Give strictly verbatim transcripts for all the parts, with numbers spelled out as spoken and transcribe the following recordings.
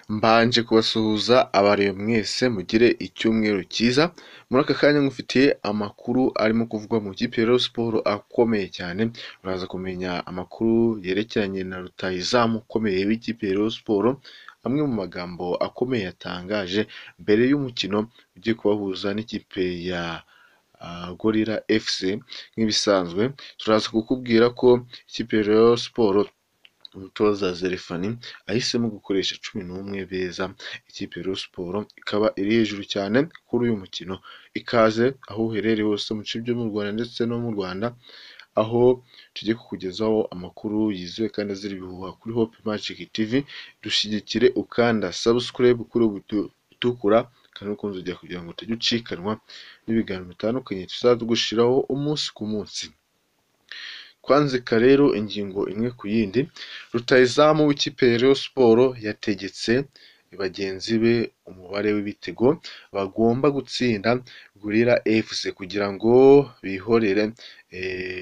Mbanje kubasuhuza abareba mwese mugire icyumweru cyiza, muri aka kanya nkufitiye amakuru arimo kuvugwa mu ikipe ya Rayon Sports akomeye cyane. Uraza kumenya amakuru yerekeranye na rutahizamu ukomeye w'ikipe ya Rayon Sports, amwe mu magambo akomeye yatangaje mbere y'umukino ugiye kubahuza n'ikipe ya uh, Gorilla F C. Nk'ibisanzwe turaza kukubwira ko ikipe ya Rayon Sports umutoza Zerefani ahisemo gukoresha cumi n'umwe beza. Ikipe ya Rayon Sports ikaba iri hejuru cyane kuri uyu mukino. Ikaze aho uherereye hose mu bice byo mu Rwanda ndetse no mu Rwanda, aho tugiye kukugezaho amakuru yizewe kandi azira ibihuha kuri Hope Magic T V. Dushyigikire ukanda subscribe kuri buto itukura kandi ukunze ujya kugira ngo utajya ucikanwa n'ibiganiro bitandukanye tuzadugushiraho umunsi ku munsi. Kwanzika rero ingingo imwe ku yindi, rutahizamu w'ikipe ya Rayon Sports yategetse bagenzi be umubare w'ibitego bagomba gutsinda Gorilla F C kugira ngo bihorere, e,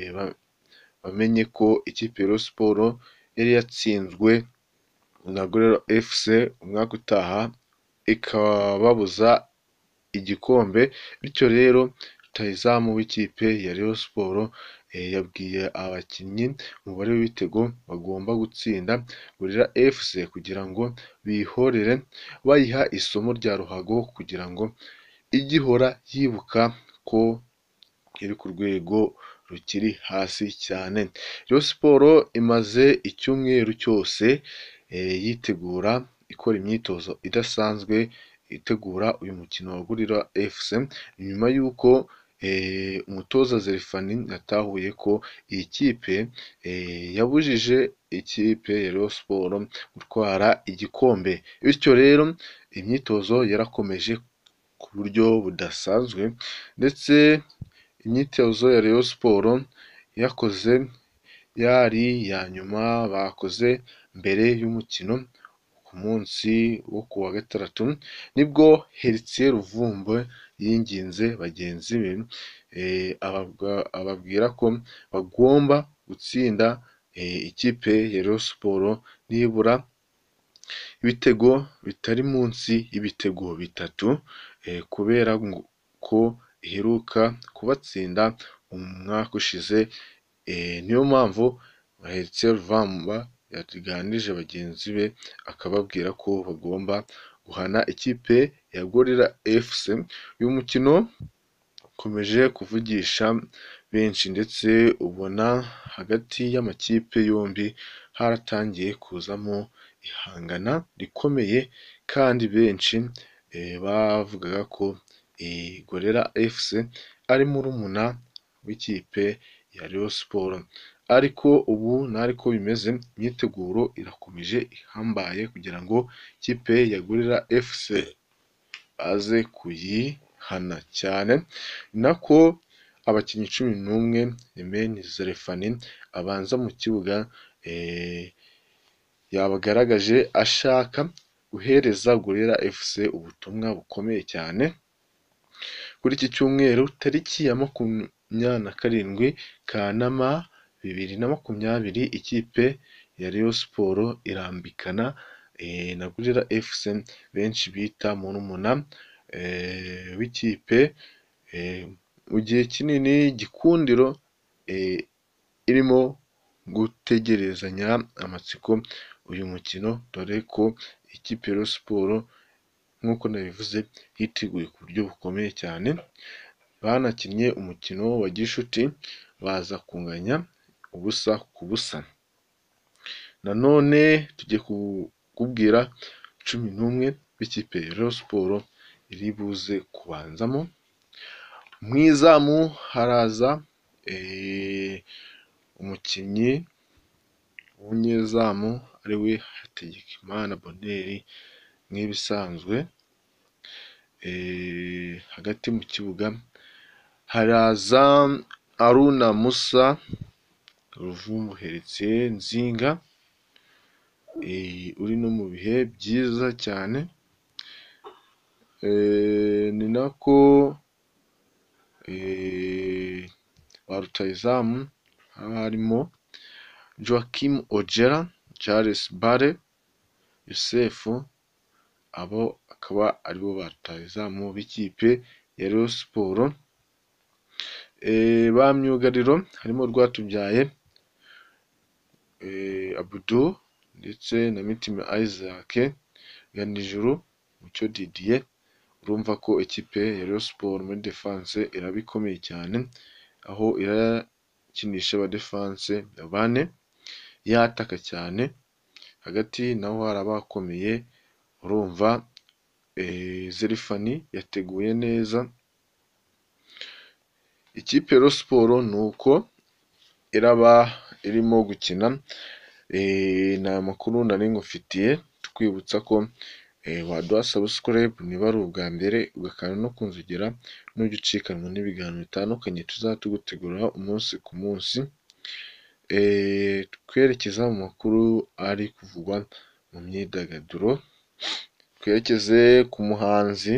bamenye ko ikipe ya Rayon Sports yari yatsinzwe na Gorilla F C umwaka utaha ikababuza igikombe. Bityo rero rutahizamu w'ikipe ya Rayon Sports yabwiye abakinnyi umubare w'ibitego bagomba gutsinda Gorilla F C kugira ngo bihorere, bayiha isomo rya ruhago kugira ngo ijye ihora yibuka ko iri ku rwego rukiri hasi cyane. Rayon Sports imaze icyumweru cyose e, yitegura ikora imyitozo idasanzwe itegura uyu mukino wa Gorilla F C, nyuma y'uko E, umutoza Zerefani yatahuye ko iyi kipe e, yabujije ikipe ya Rayon Sports gutwara igikombe. Bityo rero imyitozo yarakomeje ku buryo budasanzwe, ndetse imyitozo ya Rayon Sports yakoze yari ya nyuma bakoze mbere y'umukino ku munsi wo ku wa gatandatu, nibwo Heritier Ruvumbu yinginze bagenzi be e, ababwira ko bagomba gutsinda e, ikipe ya Rayon Sports nibura ibitego bitari munsi y'ibitego bitatu, e, kubera ko iheruka kubatsinda umwaka ushize. E, niyo mpamvu Heritier Ruvumbu yaganirije bagenzi be akababwira ko bagomba guhana ikipe ya Gorilla F C. Uyu mukino ukomeje kuvugisha benshi, ndetse ubona hagati y'amakipe yombi haratangiye kuzamo ihangana rikomeye, kandi benshi e, bavugaga ko e, Gorilla F C ari murumuna w'ikipe ya Rayon Sports. Ariko ubu nariko bimeze, imyiteguro irakomeje ihambaye kugira ngo ikipe ya Gorilla F C aze kuyihana cyane. Nako abakinnyi cumi n'umwe Emeni Zerefani abanza mu kibuga e, yabagaragaje ashaka guhereza Gorilla F C ubutumwa bukomeye cyane. Kuri iki cyumweru tariki ya makumyabiri na karindwi Kanama bibiri na makumyabiri, ikipe ya Rayon Sports irambikana e, na Gorilla F C, benshi bita murumuna e, w'ikipe e, mu gihe kinini Gikundiro e, irimo gutegerezanya amatsiko uyu mukino, dore ko ikipe ya Rayon Sports nk'uko nabivuze yiteguye ku buryo bukomeye cyane. Banakinnye umukino wa gishuti baza kunganya ubusa ku busa. Nanone tugiye kukubwira cumi n'umwe b'ikipe ya Rayon Sports iri buze kubanzamo. Mu izamu haraza e, umukinnyi w'umunyezamu ariwe Hategekimana Bonheur nk'ibisanzwe. E, hagati mu kibuga haraza Aruna Musa, Ruvumbu Heritier, Nzinga e, uri no mu bihe byiza cyane. E, ni nako e, ba rutahizamu harimo Joachim Ojera, Charles Bare, Youssef abo akaba aribo batahizamu b'ikipe ya Rayon Sport. Ba myugariro harimo Rwatubyaye Abdou ndetse na Mitima Isaac, Ganijuru, Mucyo Didier. Urumva ko ikipe ya Rayon Sport muri defense iraba ikomeye cyane, aho irakinisha abadefanse bane, yataka cyane, hagati naho hari abakomeye. Urumva Zerifani yateguye neza ikipe ya Rayon Sport, nuko iraba irimo gukina. Ni amakuru nari ngufitiye, twibutsa ko waduha subscribe niba ari ubwa mbere, ugakanda no kunzogera, nujya ucikanwa n'ibiganiro bitandukanye tuzaba tugutegurira umunsi ku munsi. Twerekeza mu makuru ari kuvugwa mu myidagaduro, twerekeze ku muhanzi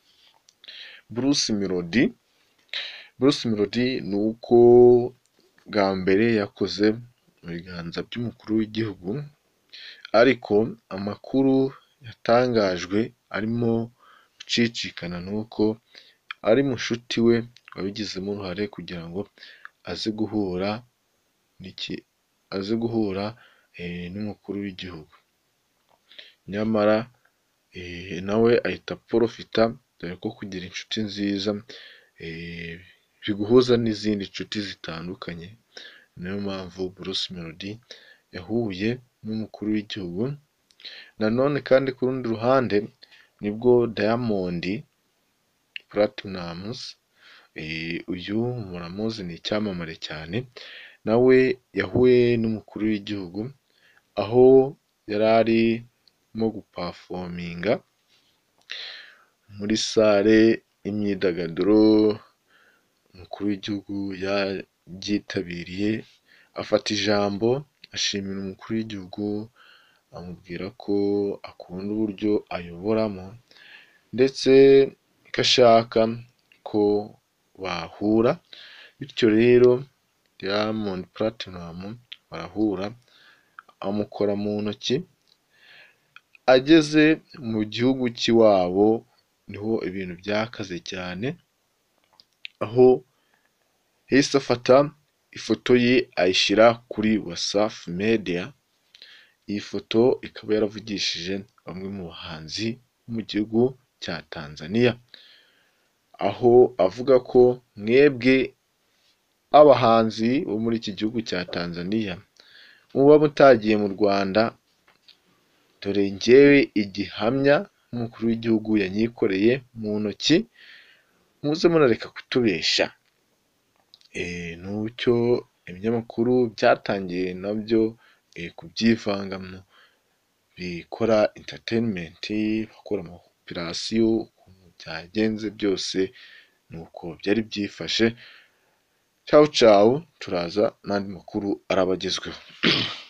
Bruce Melody. Bruce Melody ni uko bwa mbere yakoze mu biganza by'umukuru w'igihugu, ariko amakuru yatangajwe arimo gucicikana nuko ari mushuti we wabigizemo uruhare kugira ngo aze guhura n'iki aze guhura n'umukuru w'igihugu, nyamara nawe ahita porofita, dore ko kugira inshuti nziza biguhuza n'izindi nshuti zitandukanye. Niyo mpamvu Bruce Melody yahuye n'umukuru w'igihugu. Nanone kandi ku rundi ruhande nibwo Diamond Platnumz, uyu muramuzi ni icyamamare cyane, nawe yahuye n'umukuru w'igihugu aho yari arimo gupafominga muri sale y'imyidagaduro. Umukuru w'igihugu yaryitabiriye, afata ijambo ashimira umukuru w'igihugu, amubwira ko akunda uburyo ayoboramo ndetse ko ashaka ko bahura. Bityo rero Diamond Platnumz barahura, amukora mu ntoki. Ageze mu gihugu cy'iwabo niho ibintu byakaze cyane, aho yahise afata ifoto ye ayishyira kuri Wasafi Media. Iyi foto ikaba yaravugishije bamwe mu bahanzi bo mu gihugu cya Tanzania, aho avuga ko mwebwe abahanzi bo muri iki gihugu cya Tanzania muba mutagiye mu Rwanda, dore njyewe igihamya umukuru w'igihugu yanyikoreye mu ntoki, muze murareka kutubesha. Nucyo ibinyamakuru byatangiye nabyo kubyivangamo, bikora entertainment, bakora operasiyo, ukuntu byagenze byose nuko byari byifashe. Ciao ciao, turaza n'andi makuru arabagezweho.